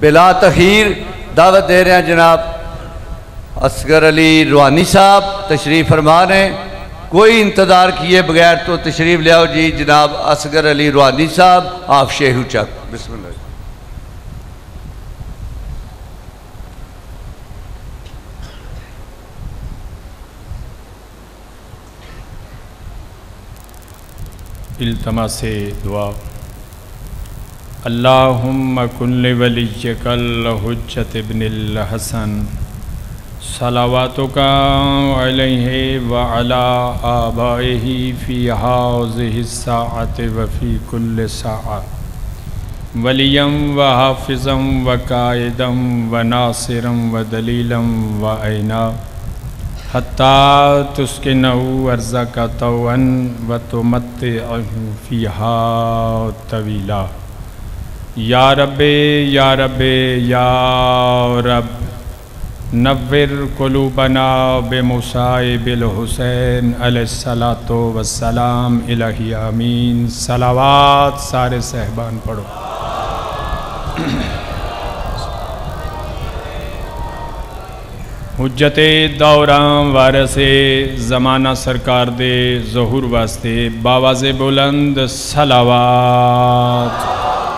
بلا تخیر دعوت دے رہے ہیں جناب اصغر علی روحانی صاحب تشریف فرما رہے ہیں. کوئی انتظار کیے بغیر تو تشریف لے آؤ جی. جناب اصغر علی روحانی صاحب آف شیخو چک. بسم اللہ. التماس دعا. اللہم کن لولیک الحجت ابن الحسن صلواتک علیہ وعلا آبائہ فی ہذہ الساعۃ وفی کل ساعہ ولیا وحافظا وقائدا وناصرا ودلیلا وعینا حتی تسکنہو ارضک طوعا وتمتعہ فیہا طویلا. یا رب یا رب یا رب نور قلوبنا بمصائب الحسین علیہ الصلاۃ والسلام الہی آمین. صلوات سارے صحبان پڑھو. حجت دوراں وارث زمانہ سرکار دے ظہور واسطے باواز بلند صلوات.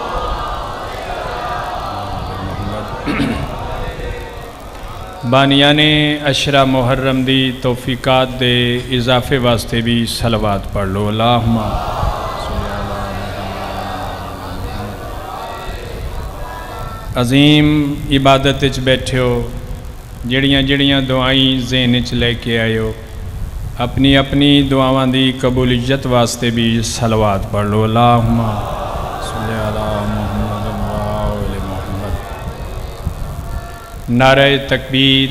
بانیان عشرہ محرم دی توفیقات دے اضافے واسطے بھی صلوات پڑھ لو. اللہم عظیم عبادت اچ بیٹھے ہو. جڑیاں دعائیں ذہن اچ لے کے آئے ہو اپنی اپنی دعاواں دی قبولیت واسطے بھی صلوات پڑھ لو. اللہم صلی علی محمد وآل محمد. نعرہ تکبیر،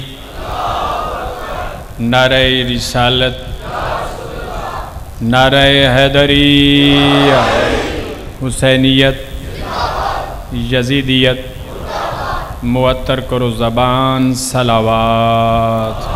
نعرہ رسالت، نعرہ حیدری، حسینیت، یزیدیت، معطر کرو زبان صلوات.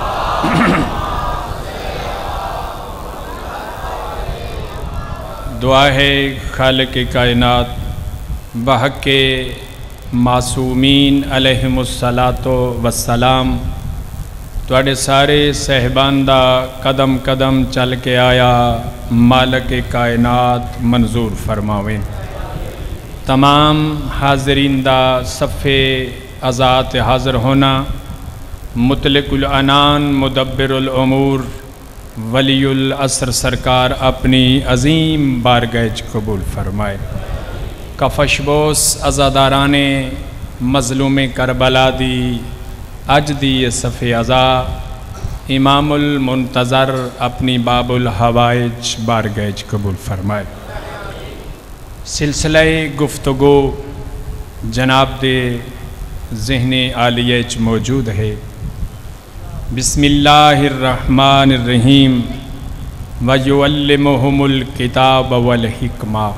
دعا ہے خالق کائنات بحق معصومین علیہم الصلاۃ والسلام تواڈے سارے صحبان دا قدم قدم چل کے آیا مالک کائنات منظور فرماویں. تمام حاضرین دا صفِ ازات حاضر ہونا مطلق العنان مدبر الامور ولی العصر سرکار اپنی عظیم بارگاہ قبول فرمائے. کفش بوس ازاداران مظلوم کربلا دی اج دی صف ازا امام المنتظر اپنی باب الحوائج بارگاہ قبول فرمائے. سلسلہ گفتگو جناب دے ذہن عالیہ موجود ہے. بسم اللہ الرحمن الرحیم وَيُعَلِّمُهُمُ الْكِتَابَ وَالْحِکْمَةَ.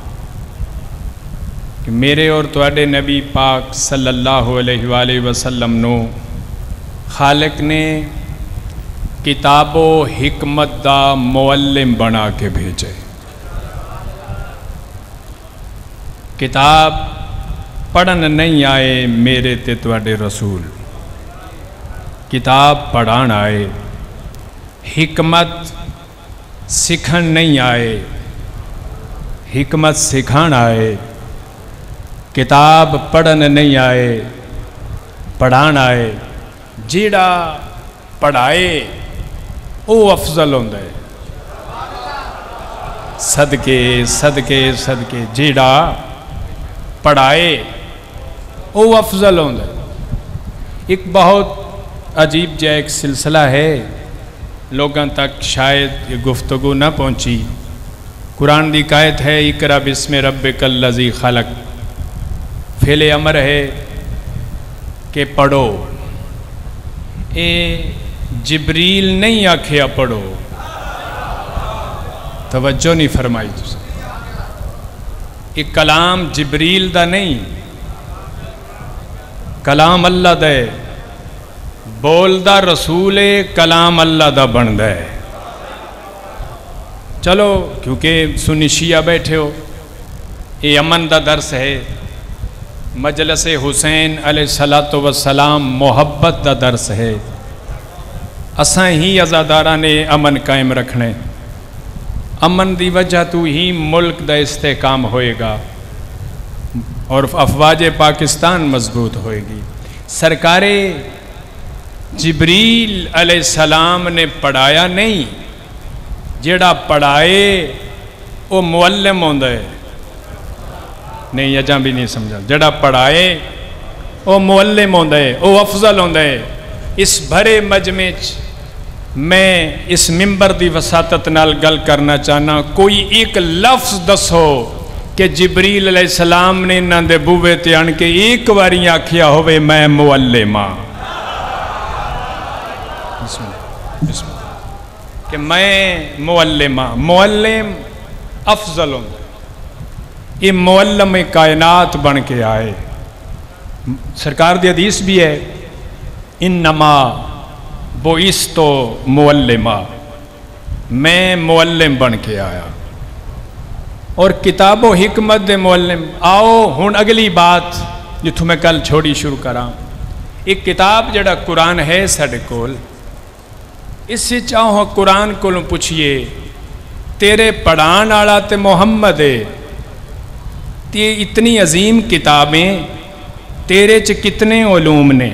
کہ میرے اور تواڈے نبی پاک صلی اللہ علیہ وآلہ وسلم نو خالق نے کتاب و حکمت دا معلم بنا کے بھیجے. کتاب پڑھن نہیں آئے میرے تے تواڈے رسول، کتاب پڑھان آئے. حکمت سکھن نہیں آئے، حکمت سکھان آئے. کتاب پڑھن نہیں آئے پڑھان آئے. جیڑا پڑھائے او افضل ہوندا ہے. صدقے صدقے صدقے جیڑا پڑھائے او افضل ہوندا ہے. ایک بہت عجیب جا ایک سلسلہ ہے، لوگاں تک شاید یہ گفتگو نہ پہنچی. قرآن دی آیت ہے اقرأ بسم ربک الذی خلق. فعل امر ہے کہ پڑھو. اے جبریل نہیں آکھیا پڑھو. توجہ نہیں فرمائی تُس. یہ کلام جبریل دا نہیں، کلام اللہ دا ہے. بول دا رسول کلام اللہ دا بندا ہے. چلو کیونکہ سنی شیعہ بیٹھے ہو، یہ امن دا درس ہے. مجلس حسین علیہ الصلوۃ والسلام محبت دا درس ہے. اساں ہی عزاداراں نے امن قائم رکھنے. امن دی وجہ تو ہی ملک دا استحکام ہوئے گا اور افواج پاکستان مضبوط ہوئے گی. سرکار جبریل علیہ السلام نے پڑھایا نہیں، جیڑا پڑھائے وہ معلم ہوندا ہے. نہیں اجاں بھی نہیں سمجھا. جیڑا پڑھائے وہ معلم ہوندا ہے، وہ افضل ہوندا ہے. اس بھرے مجمع میں اس ممبر دی وساطت نال گل کرنا چاہنا، کوئی ایک لفظ دسو کہ جبریل علیہ السلام نے انہاں دے بوے تے آن کے ایک واری آکھیا ہوئے میں معلم ہاں. بسم اللہ کہ میں معلم ہاں. معلم افضل ہوں. یہ معلم کائنات بن کے آئے. سرکار دی حدیث بھی ہے انما بعثتُ معلما، میں معلم بن کے آیا. اور کتاب و حکمت دے معلم. آؤ ہن اگلی بات جتھوں میں کل چھوڑی شروع کراں. ایک کتاب جڑا قرآن ہے ساڈے کول، اس سے چاہو قرآن کولوں پوچھئے تیرے پڑھان والا تے محمد ہے، تے اتنی عظیم کتابیں تیرے چ کتنے علوم نے؟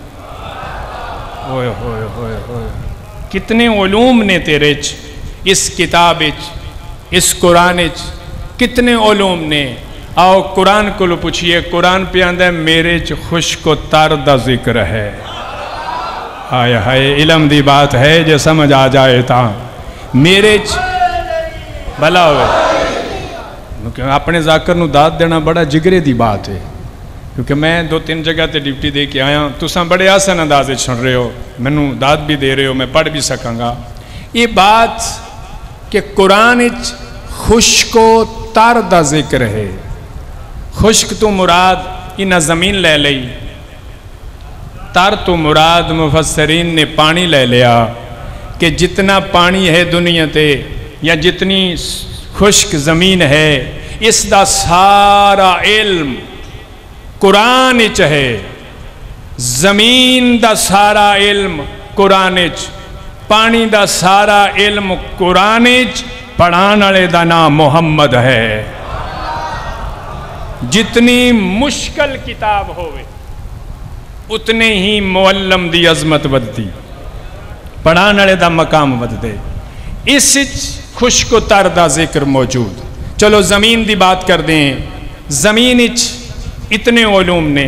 ہوئے ہوئے ہوئے ہوئے کتنے علوم نے تیرے چ؟ اس کتاب چ، اس قرآن چ کتنے علوم نے؟ آؤ قرآن کو لو پوچھئے. قرآن پہ آندہ ہے میرے چ خشک و تر دا ذکر ہے. ہائے ہائے علم دی بات ہے جو سمجھ آ جائے تا میرے چ بھلا ہوئے. کیونکہ اپنے ذاکر نو داد دینا بڑا جگرے دی بات ہے، کیونکہ میں 2-3 جگہ تے ڈیوٹی دے کے آیا. تساں بڑے آسان اندازے سن رہے ہو، مینوں داد بھی دے رہے ہو، میں پڑھ بھی سکاں گا. یہ بات کہ قرآن خشک و تر دا ذکر ہے. خشک تو مراد انہاں زمین لے لئی، تر تو مراد مفسرین نے پانی لے لیا کہ جتنا پانی ہے دنیا تے یا جتنی خشک زمین ہے اس دا سارا علم قرآن چ ہے. زمین دا سارا علم قرآن چ، پانی دا سارا علم قرآن چ. پڑھان والے دا نام محمد ہے. جتنی مشکل کتاب ہوئے اتنے ہی معلم دی عظمت ودتی، پڑھان والے دا مقام وددے. اس خشک و تر دا ذکر موجود. چلو زمین دی بات کر دیں. زمین اتنے علوم نے،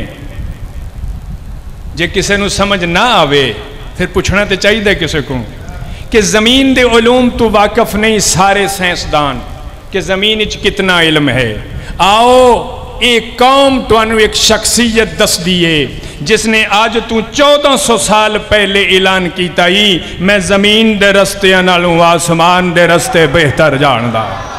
جے کسے نو سمجھ نہ آوے پھر پوچھنا تے چاہیے کسے کو کہ زمین دے علوم تو واقف نہیں سارے سائنسدان کہ زمین کتنا علم ہے. آؤ ایک قوم توانو ایک شخصیت دس دیئے جس نے آج تو 1400 سال پہلے اعلان کیتا ہی میں زمین دے رستے نالوں آسمان دے رستے بہتر جاندا.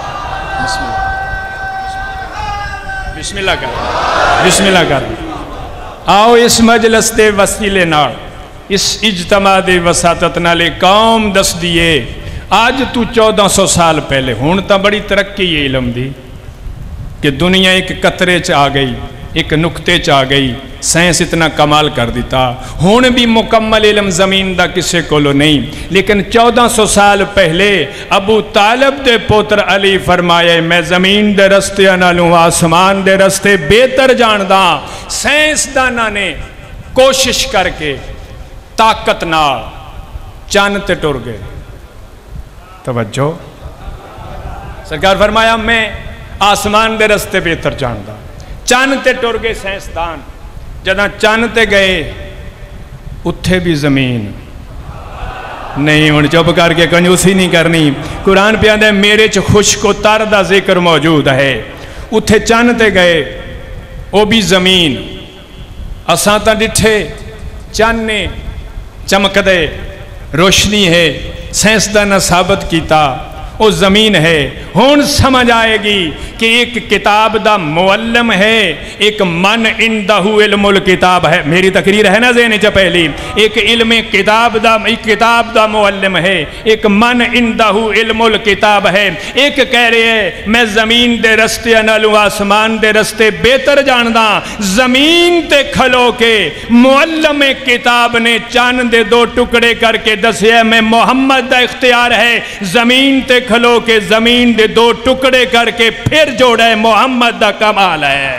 بسم اللہ کر، بسم اللہ کر. آؤ اس مجلس دے وسیلے نال، اس اجتماع دے وساطت نالے قوم دس دیئے آج تو 1400 سال پہلے. ہون تا بڑی ترقی یہ علم دی کہ دنیا ایک قطرے چ آ گئی، ایک نقطے چ آ گئی. سائنس اتنا کمال کر دیتا. ہون بھی مکمل علم زمین دا کسے کولو نہیں، لیکن 1400 سال پہلے ابو طالب دے پوتر علی فرمائے میں زمین دے رستے نالوں آسمان دے رستے بہتر جاندا. سائنس داناں نے کوشش کر کے طاقت نال چاند تے ٹر گئے. توجہ، سرکار فرمایا میں آسمان دے رستے بہتر جاندا. چاند تے ٹر گئے سائنسدان. جداں چاند تے گئے اتھے بھی زمین نہیں. ہن چپ کر کے کنجوسی نہیں کرنی. قرآن پہ آندا ہے میرے چ خشک و تر دا ذکر موجود ہے. اتھے چاند تے گئے وہ بھی زمین. اساں تاں ڈٹھے چاند نے چمک دے روشنی ہے. سائنسدان ثابت کیتا وہ زمین ہے. ہون سمجھ آئے گی کہ ایک کتاب دا معلم ہے, ایک من عندہ علم الکتاب ہے. میری تقریر ہے نا ذہن چ پہلی, ایک علم کتاب دا معلم ہے, ایک من عندہ علم الکتاب ہے. ایک کہہ رہے ہے میں زمین دے رستے نالوں آسمان دے رستے بہتر جانداں. زمین تے کھلو کے معلم کتاب نے چاند دے 2 ٹکڑے کر کے دسیا میں محمد دا اختیار ہے. زمین تے کھلو کے زمین دے 2 ٹکڑے کر کے پھر جوڑا ہے محمد دا کمال ہے.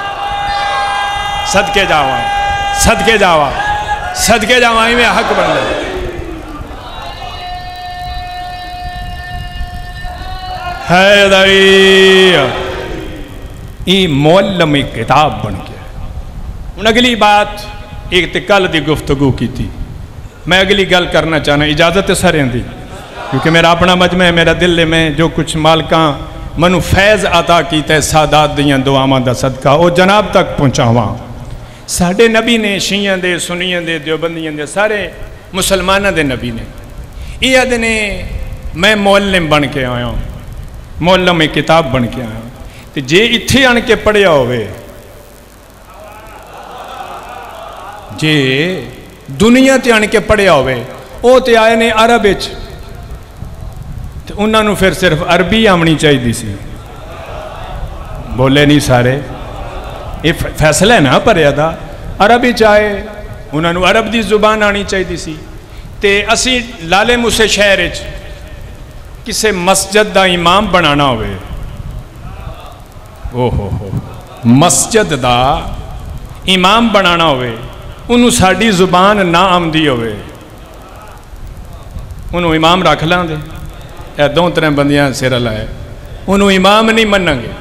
صدقے جاواں, صدقے جاواں, صدقے جاواں میں حق بن لے. حیدری یہ معلم کتاب بن گیا. ہن اگلی بات ایک تے کل دی گفتگو کی تھی, میں اگلی گل کرنا چاہنا, اجازت ہے سارے دی, کیونکہ میرا اپنا مجمع ہے, میرا دل میں جو کچھ مالکاں منو فیض عطا کیتا ہے سادات دیاں دعاواں دا صدقہ وہ جناب تک پہنچاواں. ساڈے نبی نے شیعہ دے, سنیاں دے, دیوبندیاں دے, سارے مسلمانہ دے نبی نے یہ آدھے نے میں معلم بن کے آیا ہوں, معلم کتاب بن کے آیا ہوں. تے جے اتھے آن کے پڑھیا ہوئے, جے دنیا تے آن کے پڑھیا ہوئے, او تے آئے نے عرب وچ, تے انہاں نوں پھر صرف عربی آمنی چاہیے سی. بولے نہیں سارے, یہ فیصلہ ہے نا پڑھیا دا, عربی چاہے انہاں نوں عرب دی زبان آنی چاہیے سی. تے اسی لالے موسے شہر وچ کسے مسجد دا امام بنانا ہوئے, مسجد دا امام بنانا ہوئے, انہوں ساڑی زبان نہ آمدی ہوئے, انہوں امام رکھ لیں دے, اے 2-3 بندیاں سر لائے, انہوں امام نہیں منیں گے.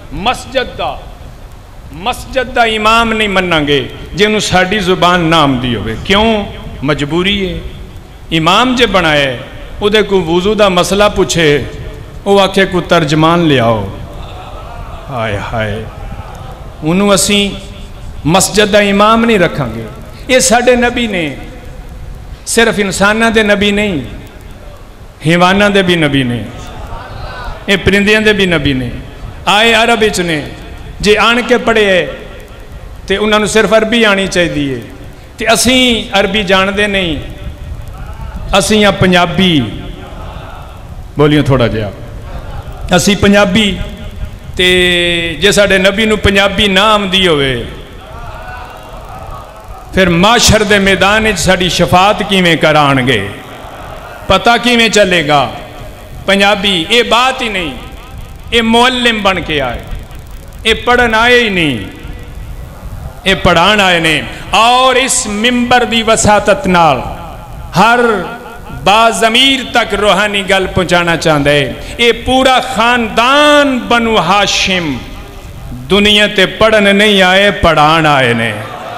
مسجد دا امام نہیں منیں گے جنہوں ساڑی زبان نہ آمدی ہوئے. کیوں؟ مجبوری ہے. امام جے بنائے او دے کو وضو دا مسئلہ پوچھے, او آکھے کو ترجمان لے آؤ. ہائے ہائے, انہوں اسی مسجد دا امام نہیں رکھاں گے. یہ ساڑے نبی نے صرف انسانہ دے نبی نہیں, حیوانہ دے بھی نبی نے, یہ پرندیاں دے بھی نبی نے. آئے عرب وچ نے, جے آن کے پڑھے ہے تے انہوں نے صرف عربی آنی چاہیے. تے اسیں عربی جان دے نہیں, اسیں یا پنجابی, بولیوں تھوڑا جہا, اسی پنجابی. تے جے ساڑے نبی نو پنجابی نہ آمدی ہوئے, پھر معاشر دے میدان ساڑی شفاعت کیویں کران گے, پتہ کیویں چلے گا. پنجابی یہ بات ہی نہیں, یہ معلم بن کے آئے, یہ پڑھن آئے ہی نہیں, یہ پڑھان آئے نے. اور اس ممبر دی وساطت نال ہر باضمیر تک روحانی گل پہنچانا چاہتا ہے. یہ پورا خاندان بنو ہاشم دنیا تے پڑھن نہیں آئے, پڑھان آئے نے.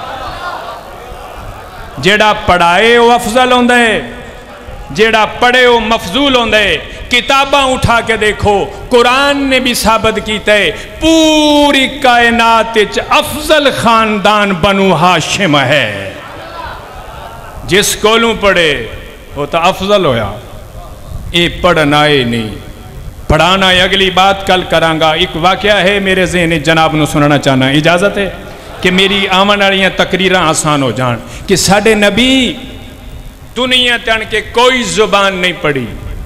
جیڑا پڑھائے وہ افضل ہوندہ ہے, جیڑا پڑھے وہ مفضول ہوندہ ہے. کتاباں اٹھا کے دیکھو, قرآن نے بھی ثابت کیتا ہے پوری کائنات وچ افضل خاندان بنو ہاشم ہے. جس کولوں پڑھے وہ تو افضل ہویا. یہ پڑھنا ہی نہیں, پڑھانا ہے. اگلی بات کل کرانگا. ایک واقعہ ہے میرے ذہن جناب نو سننا چاہنا, اجازت ہے کہ میری آمن والیاں تقریراں آسان ہو جان. کہ ساڑے نبی دنیا تن کے کوئی زبان نہیں پڑھی,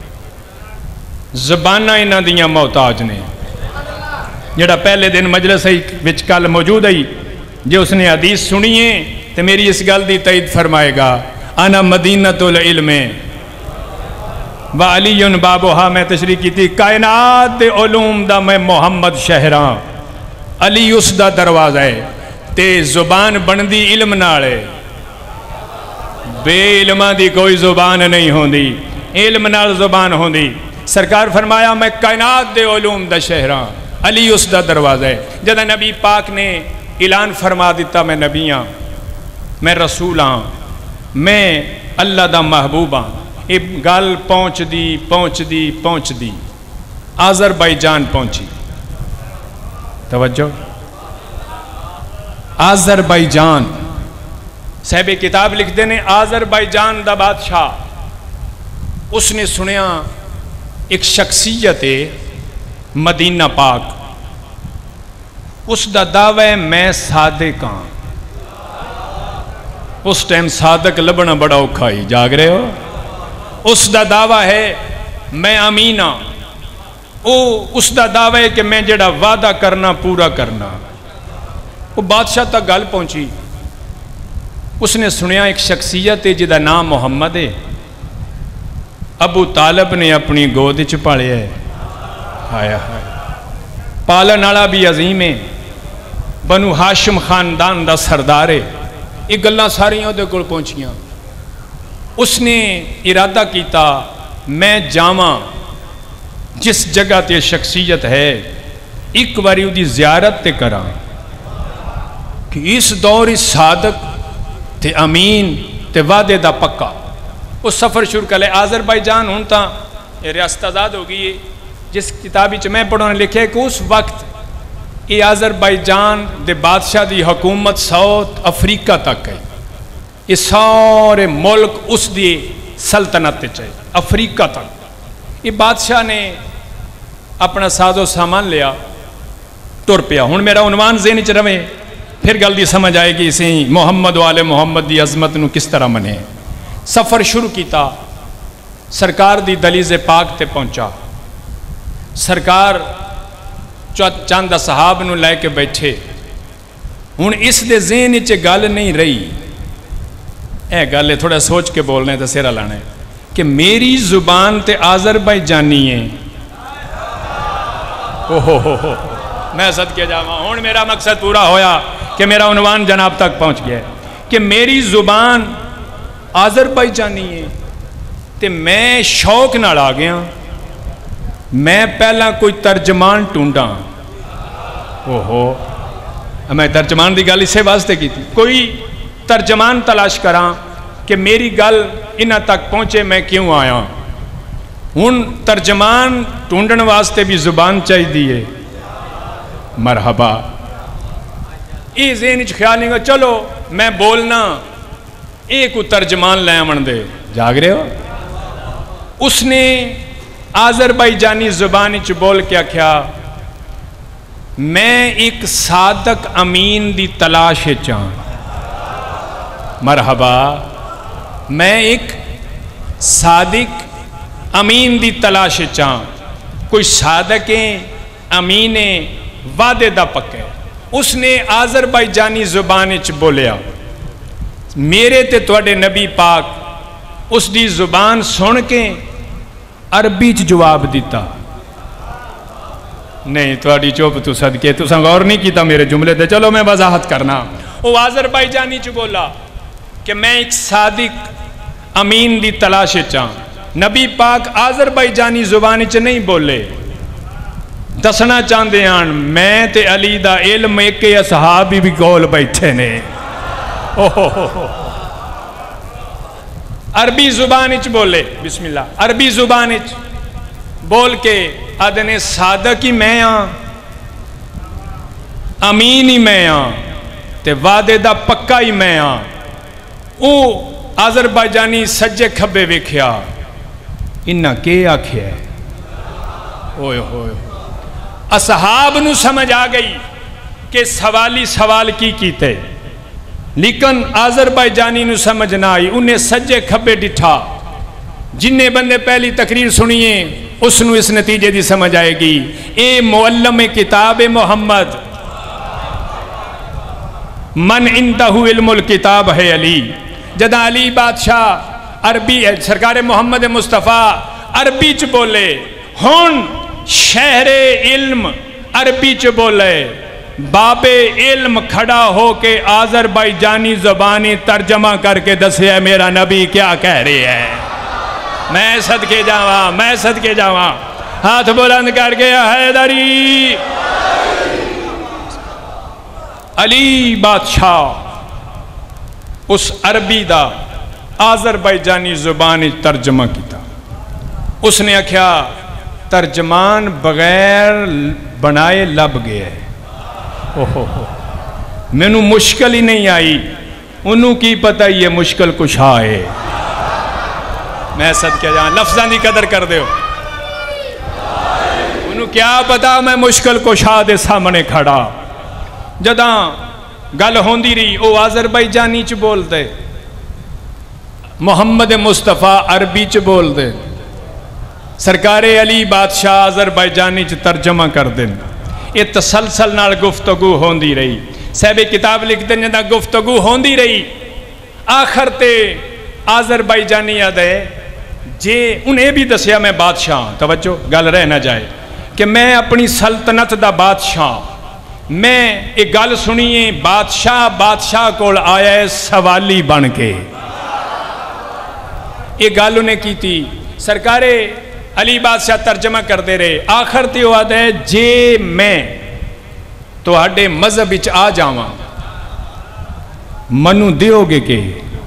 زبانہ انہاں دیاں محتاج نے. جڑا پہلے دن مجلس وچ کل موجود ہے, جے اس نے حدیث سنیے تو میری اس گل دی تائید فرمائے گا. انا مدینۃ العلم و علی بابوہا, میں تشریح کی تھی کائنات دے علوم دا میں محمد شہراں, علی اس دا دروازہ ہے. تے زبان بندی علم نالے, بے علمہ دی کوئی زبان نہیں ہوندی, علم نال زبان ہوندی. سرکار فرمایا میں کائنات دے علوم دا شہراں, علی اس دا دروازہ ہے. جدہ نبی پاک نے اعلان فرما دیتا میں نبی ہاں, میں رسول ہاں, میں اللہ دا محبوب ہاں. یہ گل پہنچ دی آذربائیجان پہنچی. توجہ, آذربائیجان صاحب کتاب لکھتے ہیں آذربائیجان دا بادشاہ, اس نے سنیا ایک شخصیت ہے مدینہ پاک، اس دا دعوی ہے میں صادق ہاں. اس ٹائم صادق لبنا بڑا اوکھا ہی، جاگ رہے ہو؟ اس دا دعوی ہے میں امین ہاں. اس دا دعوی ہے کہ میں جڑا وعدہ کرنا پورا کرنا. وہ بادشاہ تک گل پہنچی، اس نے سنیا ایک شخصیت ہے جدا نام محمد ہے، ابو طالب نے اپنی گود چ پالیا ہے. ہائے ہائے، پالن والا بھی عظیم ہے، بنو ہاشم خاندان دا سردار ہے. یہ گلاں ساریاں دے کول پہنچیاں. اس نے ارادہ کیتا میں جاواں جس جگہ تے شخصیت ہے ایک باری دی زیارت تے کراں کہ اس دور اس صادق تے امین تے وعدے دا پکا. اس سفر شروع کر لے. آذربائیجان ہوں تا ریاست آزاد ہو گئی ہے. جس کتابی چ میں پڑھوں نے لکھا ہے کہ اس وقت یہ آذربائیجان دے بادشاہ دی حکومت ساؤتھ افریقہ تک ہے. یہ سارے ملک اس دی سلطنت چاہے افریقہ تک. یہ بادشاہ نے اپنا ساز و سامان لیا ٹر پیا. ہوں میرا عنوان ذہن چ رہے، پھر گل دی سمجھ آئے گی اسی محمد والے محمد دی عظمت نو کس طرح منے. سفر شروع کیتا، سرکار دی دلیز پاک تے پہنچا. سرکار چند صحاب نو لے کے بیٹھے. ہوں اس دے ذہن چ گل نہیں رہی، اے گل ہے تھوڑا سوچ کے بولنے تے سیرا لانا ہے کہ میری زبان تے آذربائیجانی ہے. ہو میں صدقے جاواں. ہوں میرا مقصد پورا ہویا کہ میرا عنوان جناب تک پہنچ گیا ہے کہ میری زبان آذربائیجانی ہے. تے میں شوق نال آ گیا. میں پہلا کوئی ترجمان ٹونڈا. میں ترجمان دی گل اسے واسطے کی تھی، کوئی ترجمان تلاش کراں کہ میری گل انہاں تک پہنچے میں کیوں آیا. ہوں ترجمان ٹونڈن واسطے بھی زبان چاہیے. مرحبا. یہ ذہن چ خیال نہیں گا چلو میں بولنا یہ کوئی ترجمان لے آمن دے. جاگ رہے ہو؟ اس نے آذربائیجانی زبان چ بول کے آکھیا میں ایک صادق امین دی تلاش چاہاں. مرحبا. میں ایک صادق امین دی تلاش چاہاں. کوئی صادق امین وعدے دا پکا. اس نے آذربائیجانی زبان چ بولیا. میرے تے تواڈے نبی پاک اس دی زبان سن کے عربی چ جواب دیتا. نہیں تواڈی چوپ تو صدقے تساں غور نہیں کیتا میرے جملے تے. چلو میں وضاحت کرنا. وہ آذربائیجانی چ بولا کہ میں ایک صادق امین دی تلاش چاہاں. نبی پاک آذربائیجانی زبان چ نہیں بولے. دسنا چاہتے ہیں میں تے علی دا علم ایک اصحابی بھی کول بیٹھے نے. عربی زبان چ بولے. بسم اللہ. عربی زبان چ بول کے آدھنے صادق ہی میں ہاں، امین ہی میں ہاں تے وعدے دا پکا ہی میں ہاں. او آذربائیجانی سجے کھبے ویکھیا. انہاں کے آکھیا ہے؟ اوئے ہوئے. اصحاب نو سمجھ آ گئی کہ سوالی سوال کی کیتے، لیکن آذربائیجانی نو سمجھ نہ آئی. انہیں سجے کھبے ڈٹھا. جنہیں بندے پہلی تقریر سنیے اس نو اس نتیجے دی سمجھ آئے گی. اے معلم کتاب محمد، من عندہ علم الکتاب ہے علی. جدا علی بادشاہ عربی سرکار محمد مصطفیٰ عربی چ بولے. ہن شہر علم عربی چ بولے. باب علم کھڑا ہو کے آذربائیجانی زبانی ترجمہ کر کے دسے میرا نبی کیا کہہ رہے ہیں. میں صدقے جاواں، میں صدقے جاواں. ہاتھ بلند کر گیا حیدری. علی بادشاہ اس عربی دا آذربائیجانی زبانی ترجمہ کیتا. اس نے آکھیا ترجمان بغیر بنائے لب گیا ہے. مینو مشکل ہی نہیں آئی، انہوں کی پتہ یہ مشکل کشا ہے. میں صدقے جاواں. لفظاں دی قدر کر دیو. کیا پتا میں مشکل کشا دے سامنے کھڑا. جداں گل ہوندی رہی او آذربائیجانی چ بول دے, محمد مصطفیٰ عربی چ بول دے, سرکار علی بادشاہ آذربائیجانی چ ترجمہ کر دیں. یہ تسلسل نال گفتگو ہوندی رہی. صاحب کتاب لکھ دیں جداں گفتگو ہوندی رہی, آخر تے آذربائیجانی آدھے جے انہیں بھی دسیا میں بادشاہ, توجہ گل رہ نہ جائے, کہ میں اپنی سلطنت دا بادشاہ, میں ایک گل سنیے, بادشاہ کول آیا ہے سوالی بن کے. یہ گل انہیں کی تھی, سرکار علی بادشاہ ترجمہ کر دے رہے. آخر تے وہ آدھے جے میں تو ہڈے مذہب وچ آ جاواں منو دیو گے کہ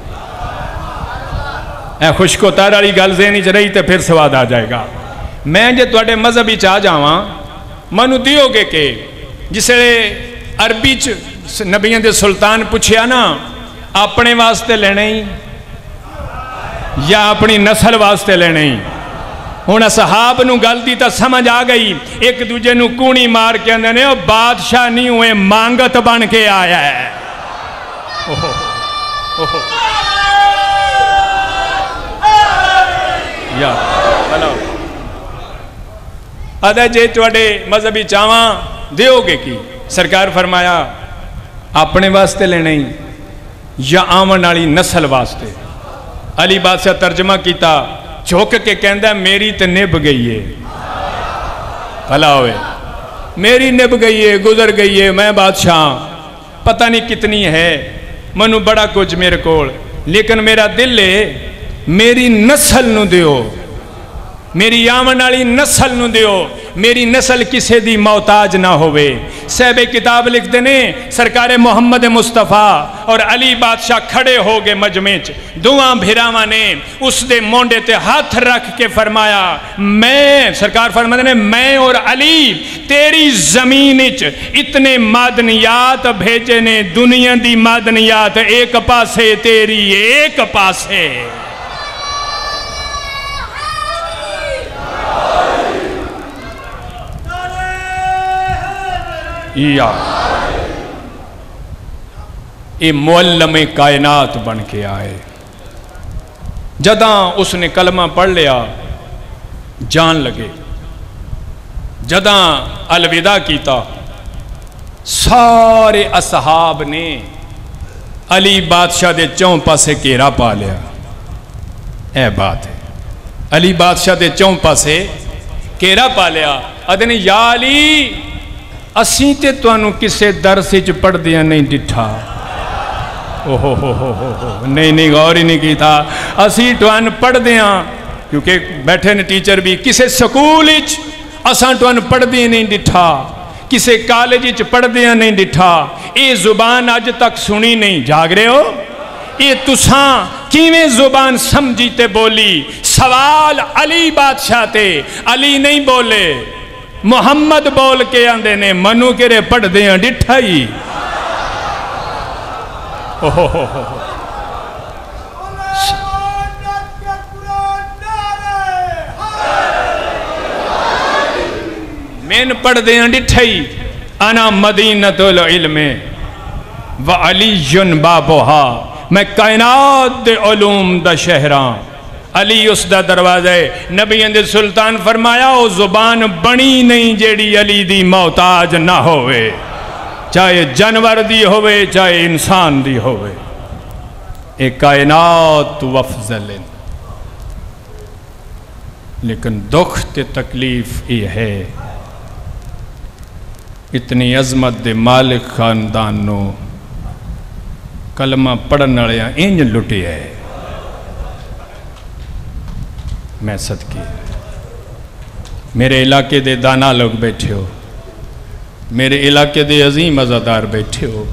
اے خوش کو تار والی گل ذہن وچ رہی تے پھر سواد آ جائے گا. میں جے تواڈے مذہب وچ آ جاواں منو دیو گے کہ. جس عربی چ نبیوں دے سلطان پوچھیا نا, اپنے واسطے لینے ہی یا اپنی نسل واسطے لینے ہی. ہن اصحاب نو گل دی تا سمجھ آ گئی, ایک دوجے نو کونی مار کے اندر نے او بادشاہ نہیں ہوئے مانگت بن کے آیا ہے. یا ہلو آدھا جے تواڈے مذہبی چاواں دیو گے کی. سرکار فرمایا اپنے واسطے لینے ہی یا آمن والی نسل واسطے. علی بادشاہ ترجمہ کیتا, جھوک کے کہندا میری تے نب گئی ہے, بھلا ہوئے میری نب گئی ہے, گزر گئی ہے. میں بادشاہ پتہ نہیں کتنی ہے, منو بڑا کچھ میرے کول, لیکن میرا دل ہے میری نسل نو دیو, میری آمن والی نسل نو دیو, میری نسل کسے دی محتاج نہ ہوئے. صاحب کتاب لکھ دینے, سرکار محمد مصطفیٰ اور علی بادشاہ کھڑے ہو گئے مجمع چ. دعاں بھیراواں نے اس دے مونڈے تے ہاتھ رکھ کے فرمایا, میں سرکار فرماتے نے میں اور علی تیری زمین چ اتنے معدنیات بھیجے نے, دنیا دی معدنیات ایک پاسے تیری ایک پاسے. یہ معلم کائنات بن کے آئے. جداں اس نے کلمہ پڑھ لیا جان لگے, جداں الوداع کیتا سارے اصحاب نے علی بادشاہ دے چون پاسے گھیرا پا لیا. اے بات ہے, علی بادشاہ دے چون پاسے گھیرا پا لیا. ادھے نے یا علی اسیں تے توانوں کسے درس وچ پڑھ دیا نہیں ڈٹھا. نہیں غور ہی نہیں کی تھا. اسی توان پڑھ دیاں کیونکہ بیٹھے نے ٹیچر بھی, کسے سکول وچ اساں توان پڑھ دیا نہیں ڈٹھا, کسے کالج وچ پڑھ دیا نہیں ڈٹھا. اے زبان اج تک سنی نہیں. جاگ رہے ہو, اے تساں کیویں زبان سمجھی تے بولی. سوال علی بادشاہ تے, علی نہیں بولے, محمد بول کے آندے نے منو کرے پڑھ دیاں ڈٹھائی. مین پڑھ دیاں ڈٹھائی. انا مدینۃ العلم وعلی بابها, میں کائنات دے علوم دا شہراں, علی اس دا دروازہ ہے. نبی اندے سلطان فرمایا او زبان بنی نہیں جیڑی علی دی محتاج نہ ہوئے, چاہے جانور دی ہوئے چاہے انسان دی ہوئے. اے کائنات وفضل. لیکن دکھ تے تکلیف یہ ہے, اتنی عظمت دے مالک خاندان نو کلمہ پڑھن والے انج لٹے ہے. میں صدقے میرے علاقے دے دانا لوگ بیٹھے ہو, میرے علاقے دے عظیم عزادار بیٹھے ہو.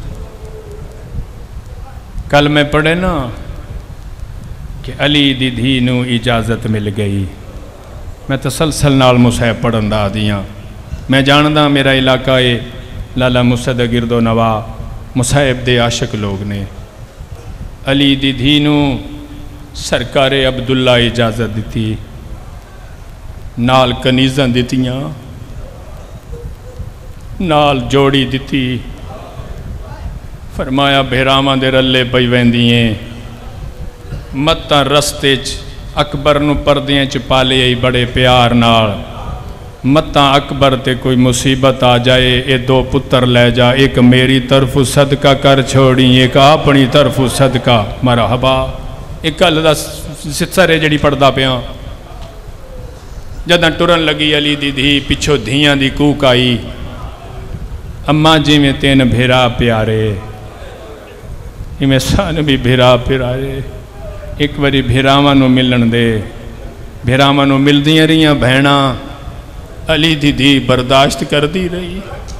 کل میں پڑھے نا کہ علی دی دھی نو اجازت مل گئی. میں تسلسل نال مصحف پڑھن دا دیاں. میں جاندہ میرا علاقہ ہے لالا مسد گرد و نوا مصحف دے عاشق لوگ نے. علی دی دھی نو سرکار عبداللہ اجازت دیتی, نال کنیزاں دیتیاں, نال جوڑی دیتی فرمایا بھیراواں دے رلے پئی ویندیاں متاں رستے چ اکبر نو پردیاں چ پالے آئی بڑے پیار نال متاں اکبر تے کوئی مصیبت آ جائے اے دو پتر لے جا ایک میری طرف صدقہ کر چھوڑی ایک اپنی طرف صدقہ مرحبا ایک گل دا سرے جڑی پڑھدا پیاں جداں ٹرن لگی علی دی دھی پچھو دھیاں دی کوک آئی اماں جی میں تین بھیرا پیارے میں سان بھی بھیرا پیارے ایک باری بھیراواں نو ملن دے بھیراواں نو ملدیاں رہیاں بہنا علی دی دھی برداشت کر دی رہی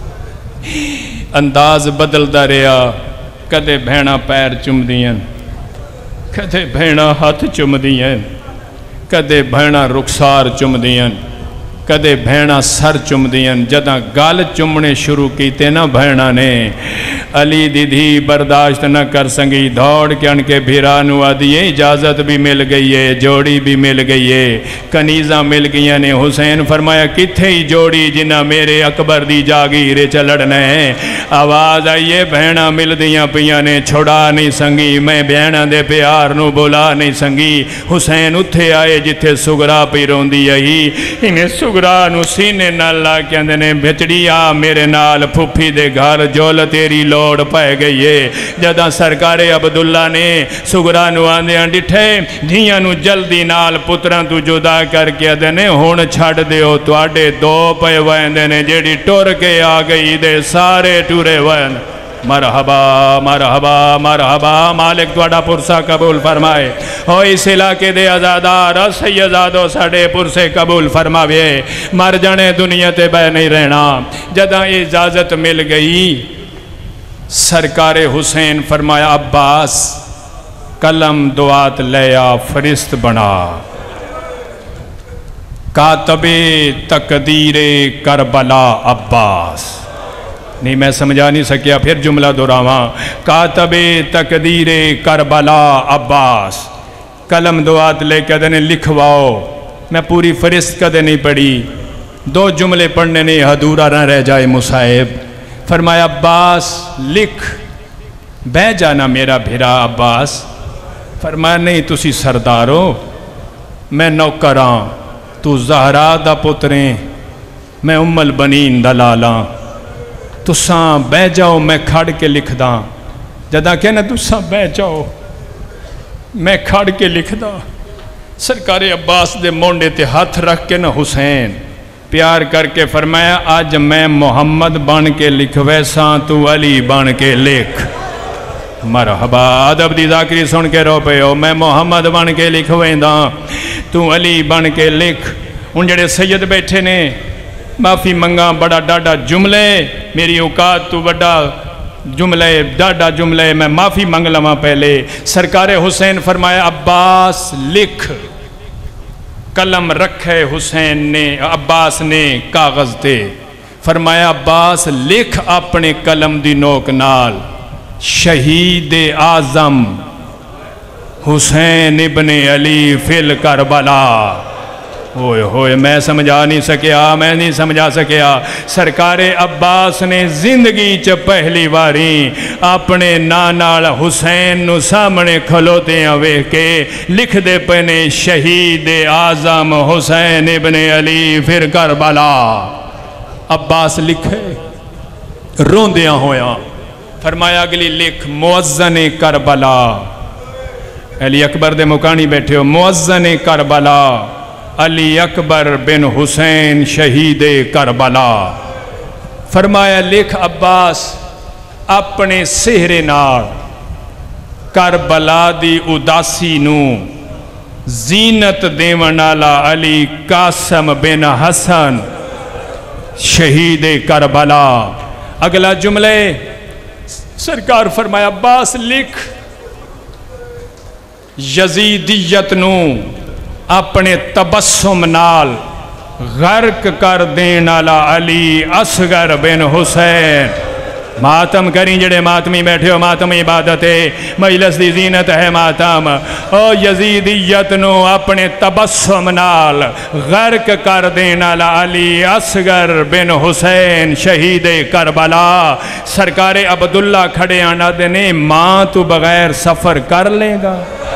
انداز بدلدا رہا کدے بہنا پیر چم دیاں کدے بہنا ہاتھ چم دیاں کدے بہنا رخسار چم دیاں کدے بہنا سر چم دیاں جداں گال چمنے شروع کیتے نا بہنا نے علی دی دھی برداشت نہ کر سنگی دوڑ کے ان کے بھیرانو آدھی اجازت بھی مل گئی ہے جوڑی بھی مل گئی ہے کنیزاں مل گئی نے حسین فرمایا کتھے ہی جوڑی جنہ میرے اکبر دی جاگیرے چلڑنے ہیں آواز آئیے بہنا مل دیاں پیاں نے چھڑا نہیں سنگی میں بہنا دے پیار نو بولا نہیں سنگی حسین اتھے آئے جتھے سگرا پی روندی آئی انہیں سگرا نو سینے نالا کے اندھے نے بھچڑی آ میرے نال پھپھی دے گھر جول تیری لوڑ پائے گئی ہے جدہ سرکار عبداللہ نے سگرا نو آندیاں ڈٹھے دھیاں نو جلدی نال پتران تو جدا کر کے اندھے نے ہون چھڑ دیو تو آڈے دو پے ویندے نے جیڑی ٹور کے آ گئی دے سارے ٹورے ویند مرحبا مرحبا مرحبا مالک توڑا پرسا قبول فرمائے ہوئی اس علاقے دے ازادار سیدادو ساڑے پرسے قبول فرماوے مر جانے دنیا تے بے نہیں رہنا جدہ اجازت مل گئی سرکار حسین فرمایا عباس قلم دعات لیا فرست بنا کاتب تقدیر کربلا عباس نہیں میں سمجھا نہیں سکیا پھر جملہ دراواں کاتب تقدیر کربلا عباس قلم دعات لے کے دنے لکھواؤ میں پوری فرست کدے نہیں پڑھی دو جملے پڑھنے نہیں حدورہ نہ رہ جائے مصائب فرمایا عباس لکھ بہ جانا میرا بھیرا عباس فرمایا نہیں تسی سردارو میں نوکراں تو زہرا دا پتریں میں ام البنین دلالاں تساں بہ جاؤ میں کھڑ کے لکھ داں جدہ کہنا تساں بہ جاؤ میں کھڑ کے لکھ داں سرکار عباس دے مونڈے تے ہاتھ رکھ کے نہ حسین پیار کر کے فرمایا آج میں محمد بن کے لکھ ویساں تو علی بن کے لکھ مرحبا ادب دی ذاکری سن کے رو پہ ہو میں محمد بن کے لکھ وینداں تو علی بن کے لکھ ان جڑے سید بیٹھے نے معافی منگا بڑا ڈاڈا جملے میری اوقات تو بڑا جملے ڈاڈا جملے میں معافی منگ لما پہلے سرکار حسین فرمایا عباس لکھ قلم رکھے حسین نے عباس نے کاغذ دے فرمایا عباس لکھ اپنے قلم دی نوک نال شہید اعظم حسین ابن علی فی الکربلا ہوئے ہوئے میں سمجھا نہیں سکیا میں نہیں سمجھا سکیا سرکار عباس نے زندگی چ پہلی باری اپنے نانال حسین نو سامنے کھلوتے ہیں ویکھ کے لکھ دے پنے شہید اعظم حسین ابن علی پھر کربلا عباس لکھے روندیاں ہویاں فرمایا اگلی لکھ مؤذن کربلا علی اکبر دے مکانی بیٹھے ہو مؤذن کربلا علی اکبر بن حسین شہید کربلا فرمایا لکھ عباس اپنے سہرے نال کربلا دی اداسی نو زینت دیونالا علی قاسم بن حسن شہید کربلا اگلا جملے سرکار فرمایا عباس لکھ یزیدیت نو اپنے تبسم نال غرق کر دین علی اصغر بن حسین मातम करी जड़े मातमी बैठे हो, मातम इबादत है, मजलिस दी जीनत है मातम। ओ यजीदियत नू अपने तबस्सुम नाल गर्क कर देने वाला अली असगर बिन हुसैन शहीद करबला सरकारे अब्दुल्ला खड़े आना देने, मां तू बगैर सफर कर लेगा?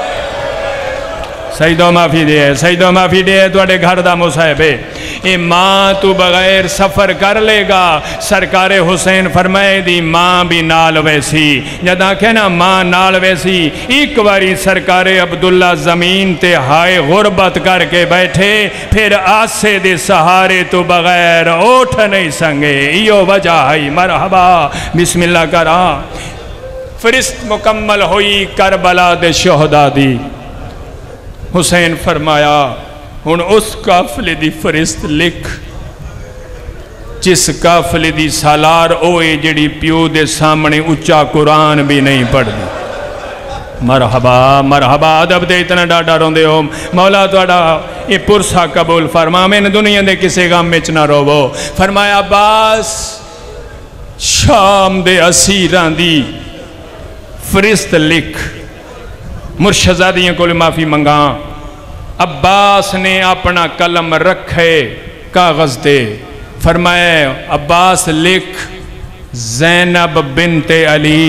सईदो माफ़ी दे, सईदो माफ़ी दे, तुहाडे घर दा मुसाहिब है, ये मां तू बगैर सफ़र कर लेगा? सरकारे हुसैन फरमाए दी मां भी नाल वैसी, जद आखे ना मां नाल वैसी, एक बारी सरकारे अब्दुल्ला ज़मीन ते हाय गुरबत करके बैठे, फिर आसे दे सहारे तो बगैर उठ नहीं संगे। इयो वजह है। मरहबा बिस्मिल्लाह करा। फरिश्त मुकम्मल हुई करबला दे शोहदा दी। हुसैन फरमाया हुण उस काफले दी फरिश्त लिख जिस काफले दी सालार ओए जिहड़ी प्यो दे सामने उच्चा कुरान भी नहीं पढ़दी। मरहबा मरहबा। अदब दे इतना डाडा रोंदे हो, मौला तुहाडा ये पुरसा कबूल फरमा, मैंने दुनिया दे किसी गम विच ना रोवो। फरमाया अब्बास शाम दे असीरां दी फरिश्त लिख। मुर्शदादियों को माफ़ी मंगा। अब्बास ने अपना कलम रखे कागज़ दे, फरमाया अब्बास लिख ज़ैनब बिनते अली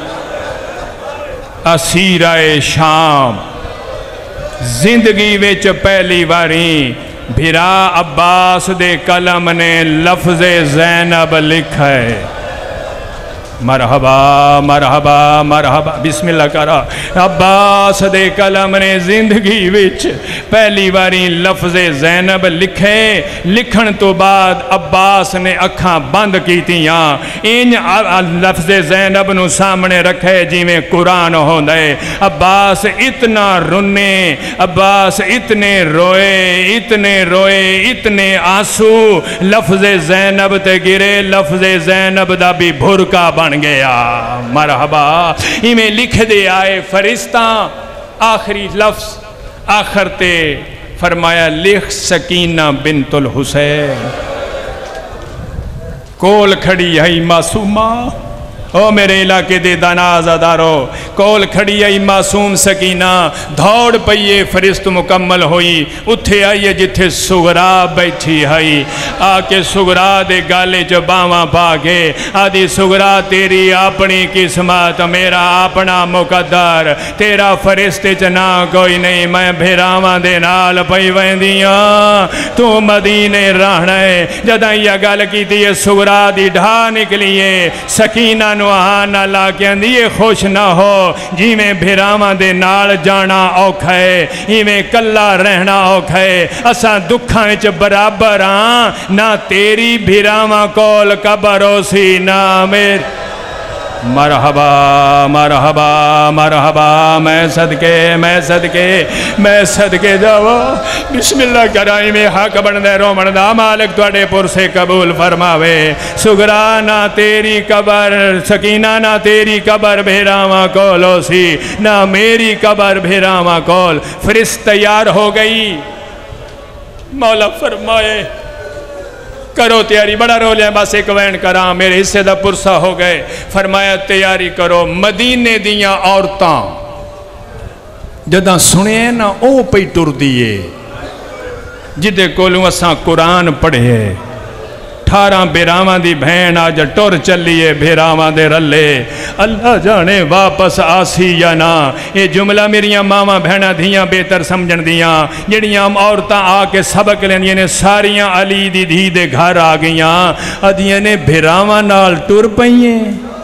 असीराए शाम। जिंदगी विच पहली बारी भिरा अब्बास दे कलम ने लफ्ज़े ज़ैनब लिखा है। मरहबा मरहबा मरहबा बिस्मिल्लाह करा। अब्बास दे कलम ने जिंदगी विच पहली बारी लफ्ज़े ज़ैनब लिखे। लिखण तो बाद अब्बास ने अखां बंद कीतियां, इंज लफ्ज़े ज़ैनब नू सामने रखे जिवें कुरान होंदा है। अब्बास इतना रुने, अब्बास इतने रोए, इतने रोए, इतने आंसू लफ्ज़े ज़ैनब ते गिरे, लफ्ज़े ज़ैनब दा भी भुरका बन गया। मरहबा। इमें लिख दे आए फरिश्ता आखिरी लफ्ज आखिर ते फरमाया लिख सकीना बिनतुल हुसैन। कोल खड़ी है मासूमा, ओ मेरे इलाके दे दानाज़ादारो, कोल खड़ी आई मासूम सकीना। दौड़ पईए फरिश्त मुकम्मल हुई, उत्थे आईए जिथे सुगरा बैठी है। आके सुगरा दे गाले च बावां पा के आदि सुगरा तेरी अपनी किस्मत, मेरा अपना मुकद्दर, तेरा फरिश्त च ना कोई नहीं। मैं भिरावां दे नाल पई वैंदियां, तू मदीने रहना है। जदां यह गल कीती है सुगरा दी ढा निकलीए, सकीना आना ला के आंदी खुश ना हो जिमें भिरावां दे नाल जाना औखा है, इवें कल्ला रहना औखा है। असां दुखां विच बराबर हाँ, ना तेरी भिरावां कोल कबर होसी ना मेरी। मरहबा मरहबा मरहबा। मैं सदके मैं सदके मैं सदके जावा। बिस्मिल्लाह कराई में हक बनदे रोमन दा मालिक तुहाडे पुरसे कबूल फरमावे। सुगरा ना तेरी कबर, सकीना ना तेरी कबर भेरावा कोल होसी, ना मेरी कबर भेरावा कोल। फरिश्त तैयार हो गई। मौला फरमाए करो तैयारी। बड़ा रो लिया, बस एक वैन करा, मेरे हिस्से दा पुरसा हो गए। फरमाया तैयारी करो। मदीने दियां औरतां जदां सुने ना ओ पई टुरदी है जिदे कोलों असां कुरान पढ़े। 18 बेरावां दी भैन अज टुर चलीए भेरावां दे रले, अल्लाह जाने वापस आसी या ना। ये जुमला मेरियां मावां भैणां धियां बेहतर समझण दियां, जिहड़ियां औरतां आके सबक लैंदियां ने, सारियां अली दी धी दे घर आ गईयां, अदियां ने भेरावां नाल टुर पईए।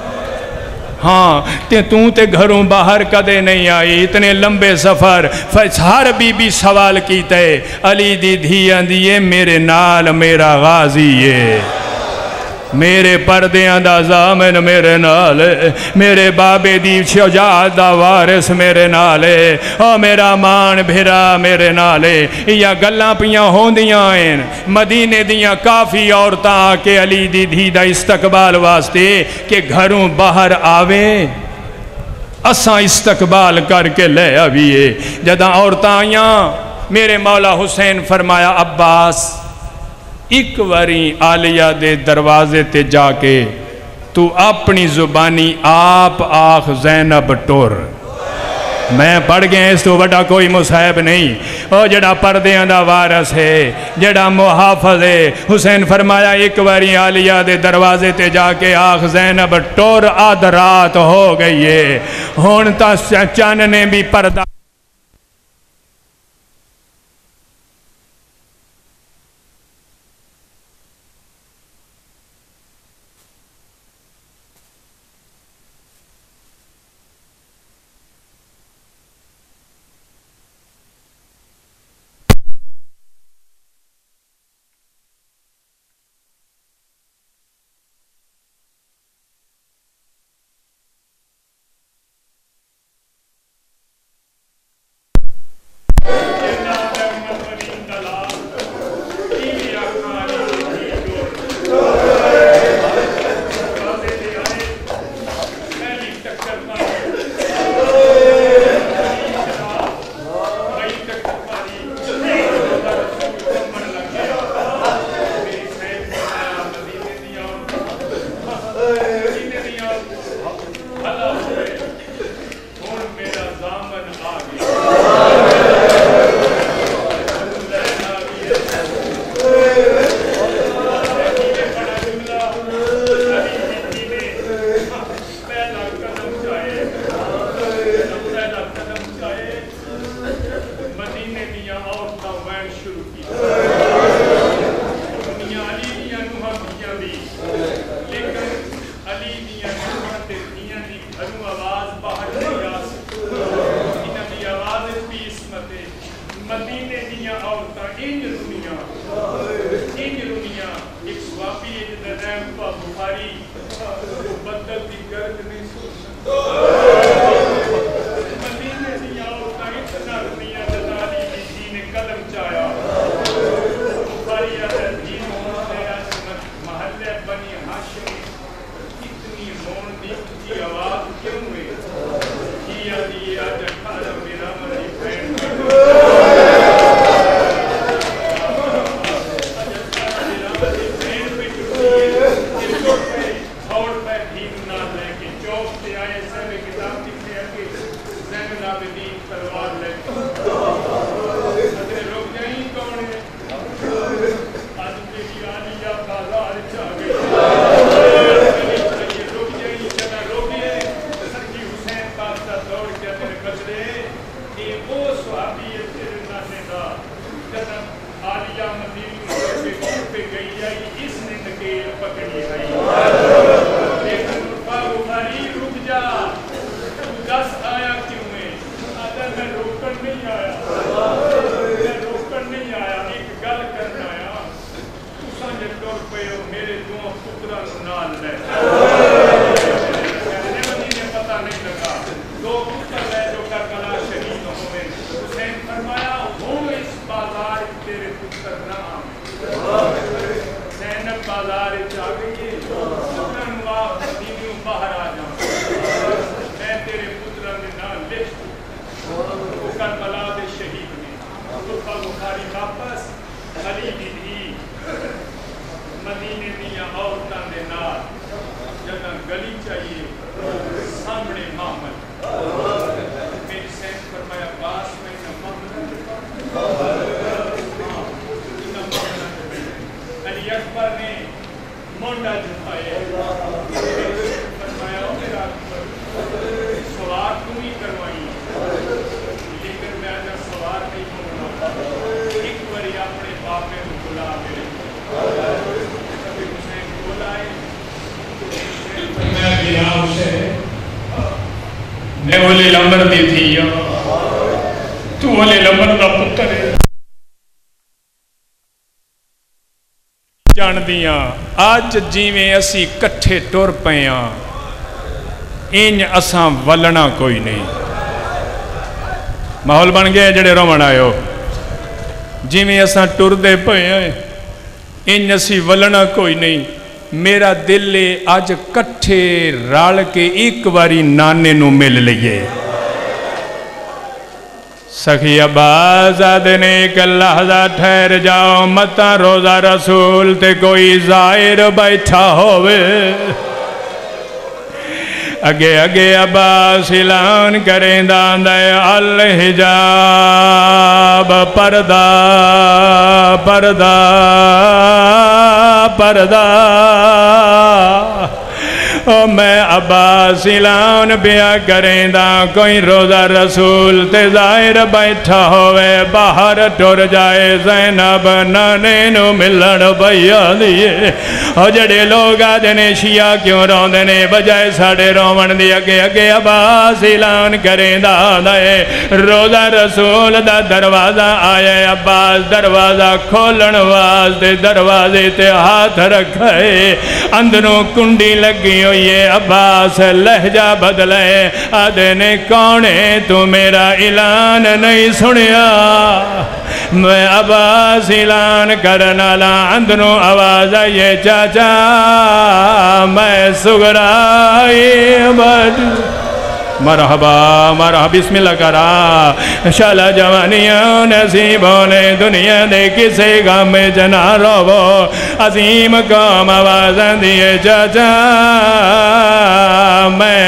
हाँ ते तू ते घरों बाहर कदे नहीं आई, इतने लंबे सफ़र। हर बीबी सवाल कीते, अली दी धी आंदी है मेरे नाल मेरा गाजी है, मेरे पर्दियां दा ज़ामिन मेरे नाल, मेरे बाबे दी शुजाअत दा वारिस मेरे नाल, ओ मेरा मान भिरा मेरे नाल। या गल्लां पियां होंदियां हैं। मदीने दियां काफ़ी औरतां आके अली दी धी दा इस्तकबाल वास्ते कि घरों बाहर आवे, असां इस्तकबाल करके ले आवीए। जदां औरतां आईयां, मेरे मौला हुसैन फरमाया अब्बास एक बारी आलिया दे दरवाजे ते जाके تو اپنی زبانی آپ آخ زینب ٹور میں پڑھ گیا اس تو بڑا کوئی مصحب نہیں او جڑا پردیاں دا وارث ہے جڑا محافظ ہے حسین فرمایا ایک باری عالیہ دے دروازے تے جا کے آخ زینب ٹور آدھ رات ہو گئی ہے ہون تا چان نے بھی پردہ آج جیویں اسی کٹھے ٹور پیاں انج اساں ولنا کوئی نہیں ماحول بن گئے جڑے رومن آئے ہو جیویں اساں ٹور دے پیاں انج اسی ولنا کوئی نہیں میرا دل آج کٹھے رال کے ایک باری نانے نو مل لئیے سخی عباس آدھنے ایک لحظہ ٹھہر جاؤ متا روزہ رسول تے کوئی ظاہر بیٹھا ہوئے اگے اگے عباس اعلان کریں دے الحجاب پردہ پردہ پردہ او میں عباس اعلان بیا کریں دا کوئی روزہ رسول تے ظاہر بیٹھا ہوئے باہر ٹر جائے زینب نانے نو ملن بھیا دیئے او جڑے لوگ آدھنے شیعہ کیوں روندنے بجائے ساڑے رومن دی اگے اگے عباس اعلان کریں دا دے روزہ رسول دا دروازہ آئے عباس دروازہ کھولن واسطے دروازے تے ہاتھ رکھے اندروں کنڈی لگی ہوئی یہ عباس لہجہ بدلے آدھے نے کونے تو میرا اعلان نہیں سنیا میں عباس اعلان کرنا لا اندروں آواز آئیے چاچا میں سگرائی بڑھ مرحبا مرحبا بسم اللہ کرا شالا جوانیاں نصیبوں نے دنیا دے کسے غم میں جنا رو عظیم قوم آوازاں دیے چاچا میں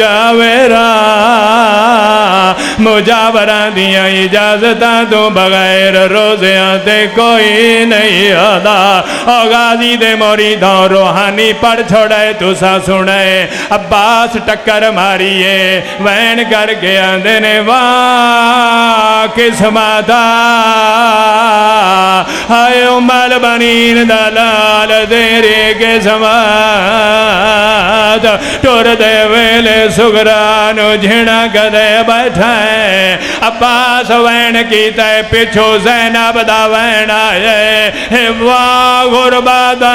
مجاورہ دیا اجازتاں تو بغیر روزیاں تے کوئی نہیں آدھا او غازی دے موریدوں روحانی پڑھ چھوڑے تو سا سنے عباس ٹکر ماریے وین کر کے آندھنے واہ قسمتا ہائے امال بنین دلال دیرے قسمت ٹور دے ویلے سگرانو جھڑا کدے بیٹھائے عباس وین کیتا ہے پچھو زینب دا وین آئے واہ غربادا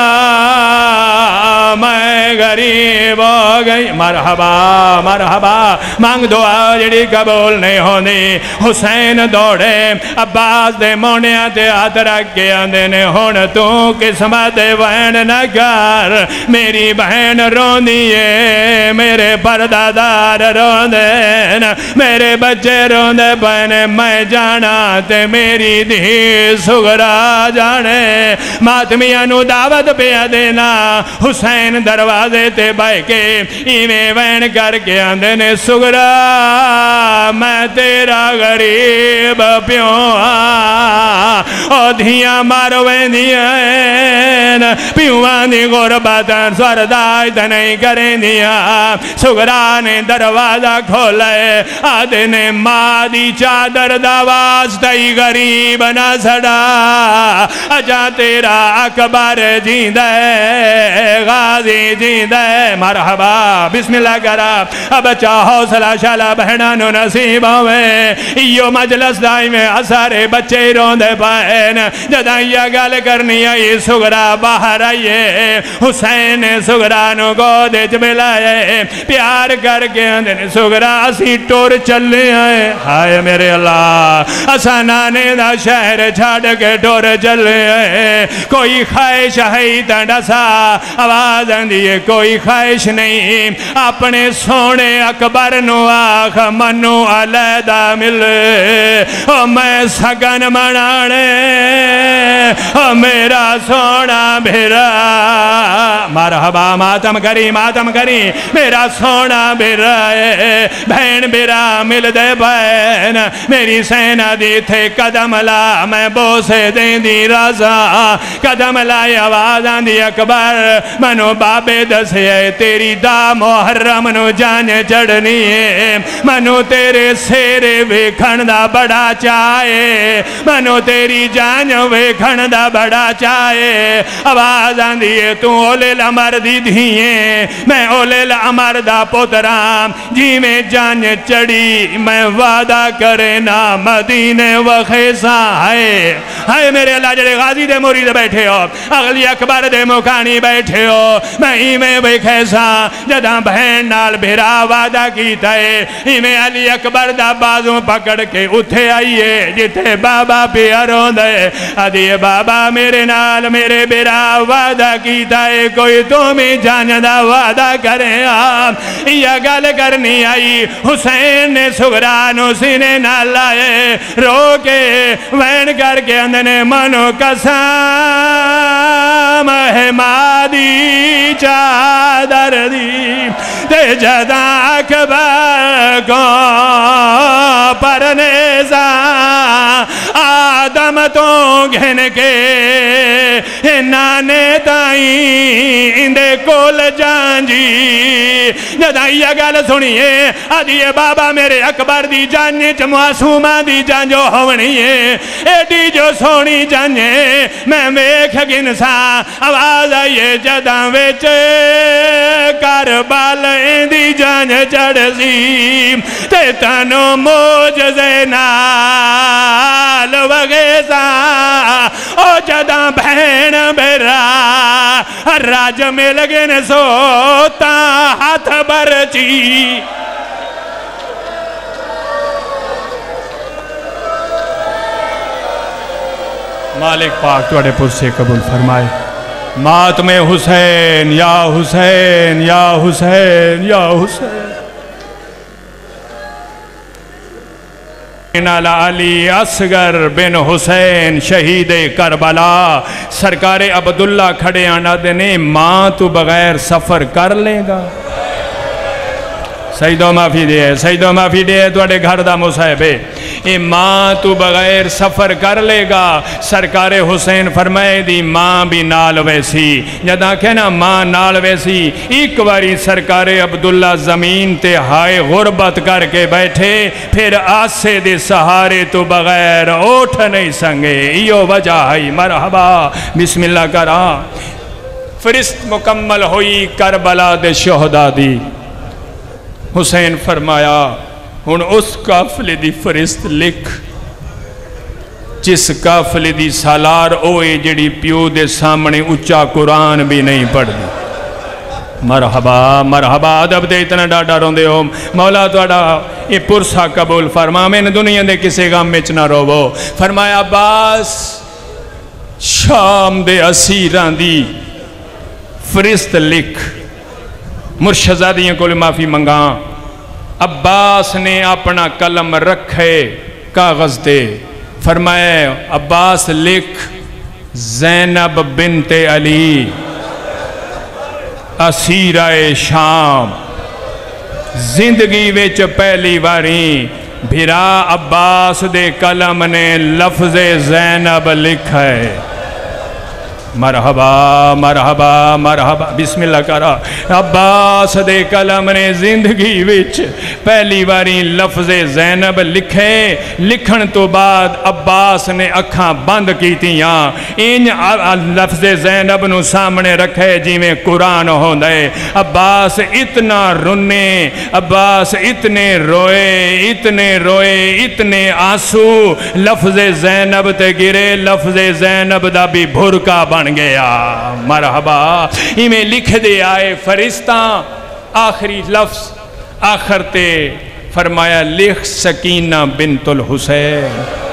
میں غریب ہو گئی مرحبا مرحبا مانگ دعا جڑی قبول نہیں ہونی حسین دوڑے عباس دے مونیاں تے ہاتھ رکھ کے آندے نے ہون تو قسمت وین نگر میری بہن روندی ہے میرے پردادار روندے میرے بچے روندے بہن میں جانا تے میری دھی سگرا جانے ماتمیاں نو دعوت پہ دینا حسین دروازے تے بائے کے ایمیں وین کر کے آندے نے سگرا میں تیرا غریب پیوں او دھیاں مارویں دیاں پیوان دی غربتاں سوردائی دنائی کریں دیاں سگرا نے دروازہ کھولے آدھے نے مادی چادر دواز تائی غریب نہ سڑا اجا تیرا اکبر جیندے غازی جیندے مرحبا بسم اللہ کرا اب چاہو صلاح شالا بہنانو نصیب ہوئے ایو مجلس دائی میں اثارے بچے روندے پائن جدہ یہ گل کرنی آئی سگرا باہر آئیے حسین سگرانو کو دیچ ملائے پیار کر کے اندھنے سگرا اسی ٹور چلے آئے ہائے میرے اللہ اسانانے دا شہر چھاڑ کے ٹور چلے آئے کوئی خواہش ہے تنڈا سا آواز اندیے کوئی خواہش نہیں اپنے سونے اکبر نو آخ منو علیدہ ملے او میں سگن منانے او میرا سونا بھیرا مرحبا ماتم کری میرا سونا بھیرا بہن بھیرا مل دے بہن میری سینہ دی تھے قدم لا میں بوسے دیں دی رضا قدم لائی آوازاں دی اکبر منو بابے دسے تیری دا محرم نو جان چڑھنی ہے منو تیرے سیرے ویکھن دا بڑا چاہے منو تیری جان ویکھن دا بڑا چاہے آواز آندھیے تو اولے لمر دی دھیئے میں اولے لمر دا پترام جی میں جان چڑھی میں وعدہ کرے نا مدینے وخیسا ہائے میرے اللہ جڑے غازی دے مرید بیٹھے ہو اغلی اکبر دے مکانی بیٹھے ہو میں ہی میں وخیسا جدہ بہن نال بھیرا وعدہ کیتا ہے ہی میں علی اکبر دا بازوں پکڑ کے اٹھے آئیے جتے بابا پیاروں دے آدھیے بابا میرے نال میرے بھیرا وعدہ کیتا ہے کوئی تمہیں جان دا وعدہ کریں آپ یہ گل کرنی آئی حسین نے سغرا نو سینے نہ لائے رو کے وین کر کے اندنے منو قسم ہے مادی چادر دی تے جدا اکبر کو پرنیزا آدم تو گھن کے نانے تائیں اندے کول جانجی جدا یہ گل سنیے آدھیے بابا میرے اکبر دی جانجے چمعصومہ دی جانجو ہونیے ایڈی جو سونی جانجے میں ویکھ گنسا آواز آئیے جدا ویچ کربال دی جانج چڑھ سی تے تنو موجزے نال وغیزا او جدا بہن بیرا راج میں لگن سوتا ہاتھ برچی مالک پاک توڑے پر سے قبول فرمائے ماتم حسین یا حسین یا حسین یا حسین علی اصغر بن حسین شہید کربلا سرکار عبداللہ کھڑے آنا دینے ماں تو بغیر سفر کر لے گا سیدو معافی دے توڑے گھر دا مصحبے اے ماں تو بغیر سفر کر لے گا سرکار حسین فرمائے دی ماں بھی نال ویسی جدا کہنا ماں نال ویسی ایک باری سرکار عبداللہ زمین تے ہائے غربت کر کے بیٹھے پھر آسے دے سہارے تو بغیر اوٹھ نہیں سنگے ایو وجہ ہے مرحبا بسم اللہ کرا فرست مکمل ہوئی کربلا دے شہدہ دی حسین فرمایا ہن اس قافلے دی فرست لکھ جس قافلے دی سالار اوئے جڑی پیو دے سامنے اچھا قرآن بھی نہیں پڑھ دی مرحبا مرحبا عدب دے اتنا ڈاڈا روندے ہو مولا توڑا یہ پرسا قبول فرما میں نے دنیا دے کسے غم میں چنا رو فرمایا عباس شام دے اسیران دی فرست لکھ مرشزادیاں کو لے معافی منگا عباس نے اپنا قلم رکھے کاغذ دے فرمائے عباس لکھ زینب بنت علی اسیرہ شام زندگی ویچ پہلی واری بھیرا عباس دے قلم نے لفظ زینب لکھے مرحبا مرحبا مرحبا بسم اللہ کرا عباس دے قلم نے زندگی وچ پہلی باری لفظ زینب لکھے لکھن تو بعد عباس نے اکھاں بند کیتیاں ان لفظ زینب نو سامنے رکھے جی میں قرآن ہو دے عباس اتنا رنے عباس اتنے روئے اتنے آنسو لفظ زینب تے گرے لفظ زینب دا بھی بھرکا بن گیا مرحبا میں لکھ دے آئے فرشتاں آخری لفظ آخر تے فرمایا لکھ سکینہ بنت الحسین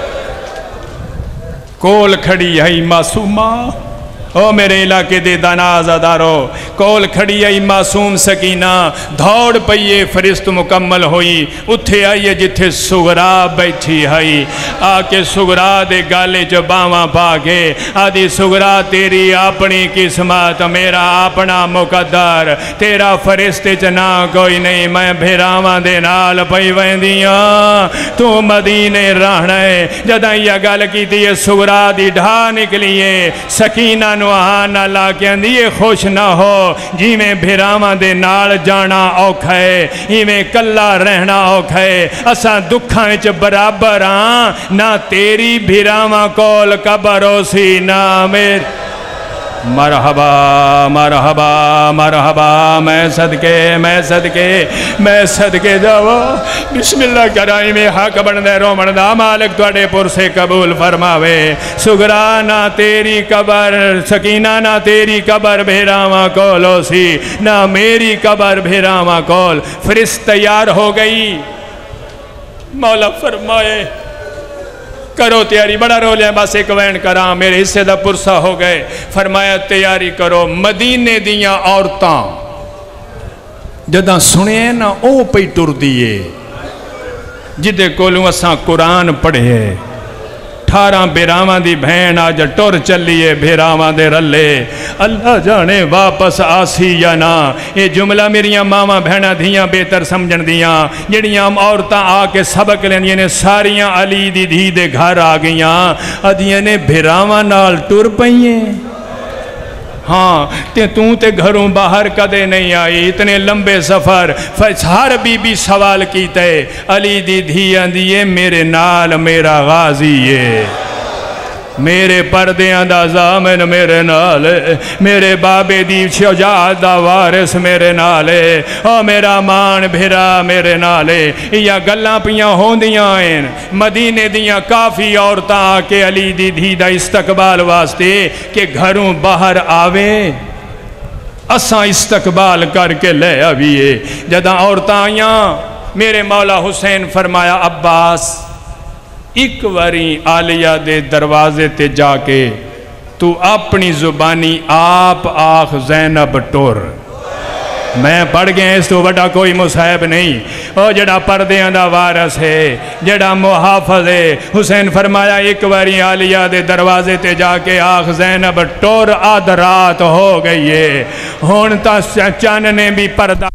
کول کھڑی ہے معصومہ او میرے علاقے دے داناز ادارو کول کھڑی آئی معصوم سکینہ دھوڑ پئیے فرست مکمل ہوئی اتھے آئیے جتھے سغرا بیٹھی آئی آکے سغرا دے گالے جو باواں پاکے آدھی سغرا تیری اپنی قسمت میرا اپنا مقدر تیرا فرست چنا کوئی نہیں میں بھیراواں دے نال پئی ویندیاں تو مدینے رہنے جداں یہ گال کی تھی سغرا دی ڈھا نکلیے سکینہ آنا لا کے اندیے خوش نہ ہو جی میں بھیراواں دے نال جانا اوکھا ہے ہی میں کلا رہنا اوکھا ہے اساں دکھاں وچ برابر ہاں نہ تیری بھیراواں کول قبرو سی نہ میری مرحبا مرحبا مرحبا میں صدقے جاؤ بسم اللہ کرائی میں حق بندے رو مندہ مالک توڑے پر سے قبول فرماوے سغرا نہ تیری قبر سکینہ نہ تیری قبر بھیراواں کولو سی نہ میری قبر بھیراواں کول فرست تیار ہو گئی مولا فرمائے کرو تیاری بڑا رول ہے بس ایک وین کرا میرے حصے دا پرسا ہو گئے فرمایا تیاری کرو مدینے دیاں عورتاں جداں سنے نا او پئی ٹر دیئے جدے کولوں اساں قرآن پڑھے 18 بیراواں دی بہن آج ٹر چلیے بیراواں دے رلے اللہ جانے واپس آسی یا نا یہ جملہ میریاں ماما بہنہ دھیاں بہتر سمجھن دیاں جڑیاں عورتاں آ کے سبق لینیاں نے ساریاں علی دی دھی دے گھر آ گئیاں ادھیاں نے بیراواں نال ٹر پئییں ہاں تے گھروں باہر کدے نہیں آئی اتنے لمبے سفر ہر بی بی سوال کیتے علی دی دھیاں دیئے میرے نال میرا غازی ہے میرے پردیاں دا زامن میرے نالے میرے بابے دی شجاعت دا وارث میرے نالے او میرا مان بھرا میرے نالے یا گلاں پیاں ہوندیاں ہیں مدینے دیاں کافی عورتاں آکے علی دی دھی دا استقبال واسطے کہ گھروں باہر آوے اساں استقبال کر کے لے آویے جداں عورتاں آیاں میرے مولا حسین فرمایا عباس ایک واری آلیہ دے دروازے تے جا کے تو اپنی زبانی آپ آخ زینب ٹور میں پڑھ گئے اس تو بڑا کوئی مصحب نہیں او جڑا پردیاں دا وارث ہے جڑا محافظ ہے حسین فرمایا ایک واری آلیہ دے دروازے تے جا کے آخ زینب ٹور آدھ رات ہو گئی ہے ہون تا چان نے بھی پردہ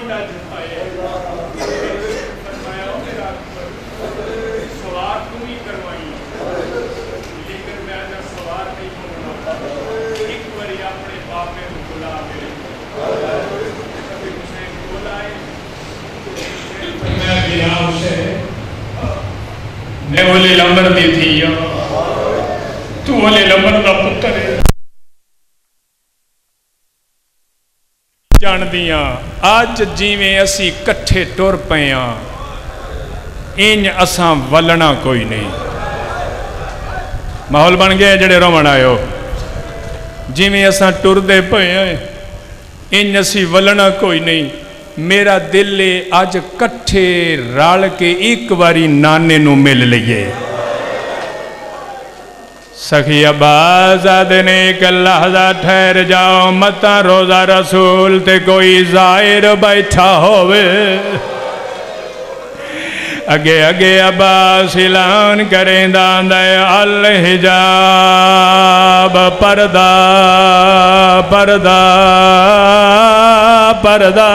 گوڈا جھکائے فرمایا میرا سوار تم ہی کروائی لیکن میں اگر سوار نہیں ہونا ایک باری اپنے باپے کو بلا میرے کبھی حسین بلائے میں گیا اسے میں اولی لمبر دی تھی تو اولی لمبر دا پتر ہے جان دیاں آج جیویں اسی کٹھے ٹور پیاں انج اساں ولنا کوئی نہیں ماحول بن گئے جڑے رومن آئے ہو جیویں اساں ٹور دے پیاں انج اسی ولنا کوئی نہیں میرا دل آج کٹھے رال کے ایک واری نانے نو مل لئے سخی عباس آدھنے ایک لحظہ ٹھہر جاؤ متا روزہ رسول تے کوئی ظاہر بیٹھا ہوئے اگے اگے عباس اعلان کریں داندے الحجاب پردہ پردہ پردہ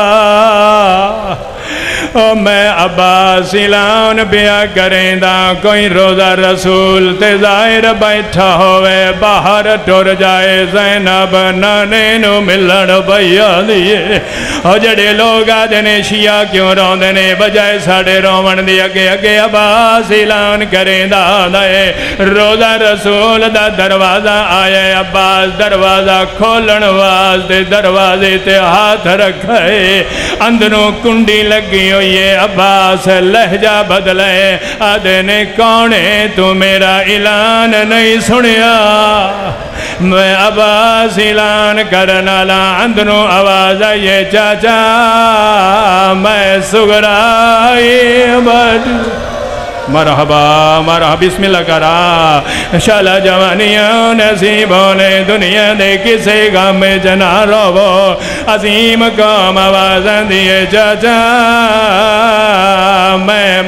میں عباس اعلان بیا کریں دا کوئی روزہ رسول تے ظاہر بیٹھا ہوئے باہر ٹور جائے زینب نانے نو ملن بھیا دیئے جڑے لوگ آدھنے شیعہ کیوں رون دینے بجائے ساڑے رومن دی اگے اگے عباس اعلان کریں دا دائے روزہ رسول دا دروازہ آئے عباس دروازہ کھولن واسطے دروازے تے ہاتھ رکھائے اندروں کنڈی لگی ہوئی یہ عباس لہجہ بدلے آدھنے کونے تو میرا اعلان نہیں سنیا میں عباس اعلان کرنا لا اندروں آواز آئیے چاچا میں سگرائی بڑھ مرحبا مرحبا بسم اللہ کرا شالہ جوانیاں نصیبوں نے دنیا دے کسے غم جنا رو عظیم قوم آوازیں دیے چاچا میں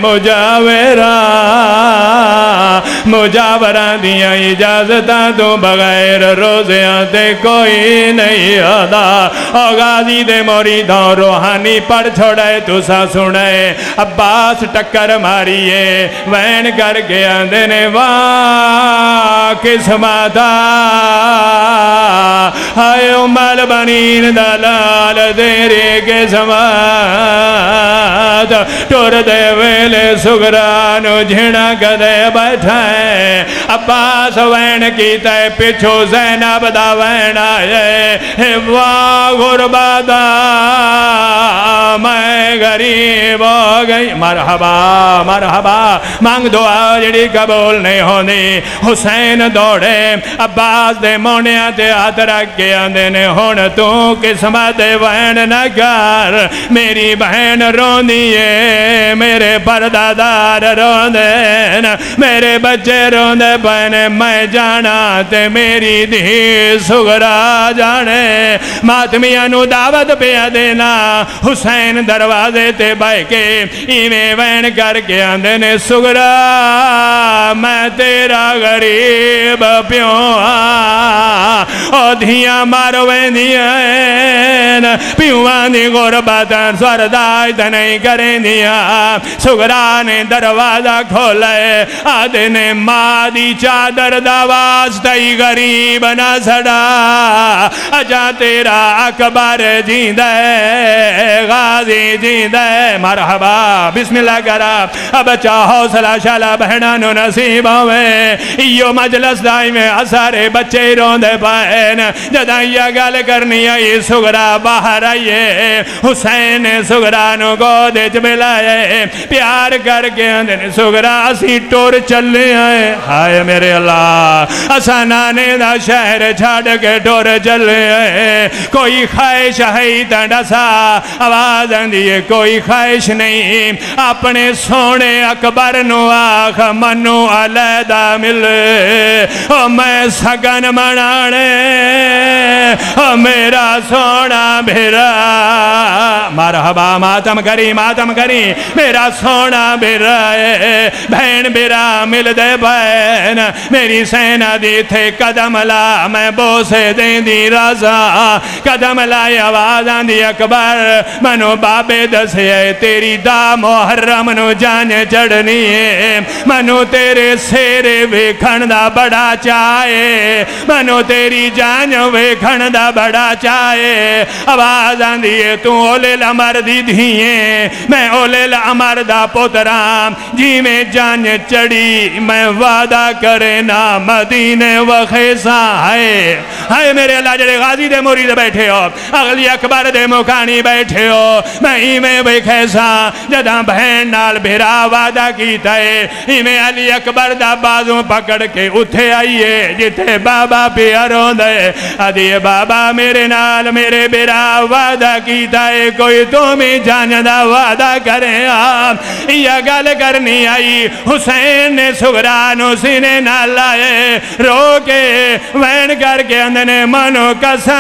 مجاورہ دیا اجازتاں تو بغیر روزیاں تے کوئی نہیں آدھا غازی دے موریدوں روحانی پڑھ چھوڑے تو سا سنے عباس ٹکر ماریے وین کر گیا دینے واہ قسمتا ہائے امال بنین دلال دیرے قسمت ٹور دے ویلے سگرانو جھنا کدے بیٹھائیں عباس وین کیتا ہے پچھو زینب دا وین آئے واہ غربادا میں غریب ہو گئی مرحبا مرحبا مانگ دعا جڑی قبول نہیں ہونی حسین دوڑے عباس دے مونیاں تے ہاتھ رکھ کے آندھنے ہون تو قسمت وین نگر میری بہن رون دیئے میرے پردادار رون دین میرے بچے رون دے بہنے میں جانا تے میری دھی سگرا جانے ماتمیاں نو دعوت پیا دینا حسین دروازے تے بائے کے ایمیں وین کر کے آندھنے سگرا میں تیرا غریب پیوں دھیاں مارویں دیاں پیوان دی غربتاں سوردائی دنائی کریں دیاں سگرا نے دروازہ کھولے آدھنے مادی چادر دواز تائی غریب نہ سڑا اجا تیرا اکبر جیندے غازی جیندے مرحبا بسم اللہ کرا اب چاہو صلاح شالہ بہنانو نصیب ہوئے ایو مجلس دائی میں اثارے بچے رون دے پائن جدائیہ گل کرنی آئی سگرا باہر آئیے حسین سگرانو کو دیچ ملائے پیار کر کے اندھنے سگرا اسی ٹور چلے آئے ہائے میرے اللہ اسانانے دا شہر چھاڑ کے ٹور چلے آئے کوئی خواہش ہے تنڈا سا آواز اندیے کوئی خواہش نہیں اپنے سونے اکبر نو آخ منو علیدہ ملے میں سگن منانے میرا سونا بھی بیرا مرحبا ماتم کری میرا سونا بیرا ہے بہن بیرا مل دے بہن میری سینہ دی تھے قدم لا میں بوسے دیں دی رضا قدم لائی آوازاں دی اکبر منو بابے دسے تیری دا محرم نو جان چڑھنی ہے منو تیرے سیرے ویکھن دا بڑا چاہے منو تیری جان ویکھن دا بڑا چاہے آوازاں دیئے تو اولے الامر دی دھیئے میں اولے الامر دا پترام جی میں جان چڑی میں وعدہ کرے نا مدینے و خیسا ہائے میرے اللہ جڑے غازی دے مرید بیٹھے ہو اغلی اکبر دے مکانی بیٹھے ہو میں ہی میں بے خیسا جدہ بہن نال بھیرا وعدہ کیتا ہے ہی میں علی اکبر دا بازوں پکڑ کے اٹھے آئیے جتے بابا پیاروں دے ادھیے بابا میرے نال میرے بھیرا وعدہ کیتا ہے کوئی تمہیں جان دا وعدہ کریں آپ یہ گل کرنی آئی حسین نے سغرانو سینے نہ لائے رو کے وین کر کے اندنے منو قسم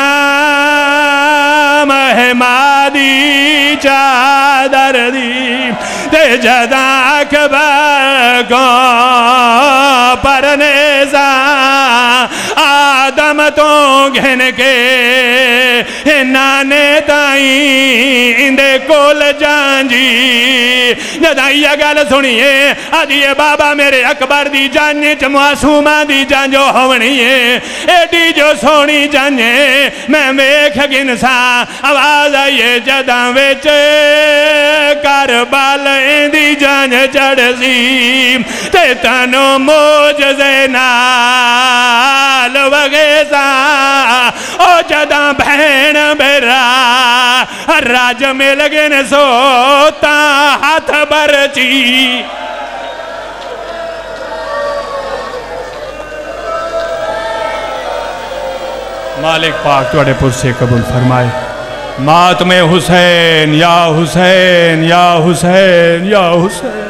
ہے مادی چادر دی تے جدا اکبر کو پرنیزا آدم تو گھن کے نانے تائیں اندے کول جانجی جدا یہ گل سنیے آدھیے بابا میرے اکبر دی جانے معصومہ دی جان جو ہونی ہے ایڈی جو سونی جانے میں ویکھ گنسا آواز آئیے جداں ویچ کربال دی جان چڑھ سی تے تنو موجزے نال وغیزا او جداں بہن بیرا راج میں لگن سوتا ہاتھ برچی مالک پاک توڑے پر سے قبول فرمائے ماتم حسین یا حسین یا حسین یا حسین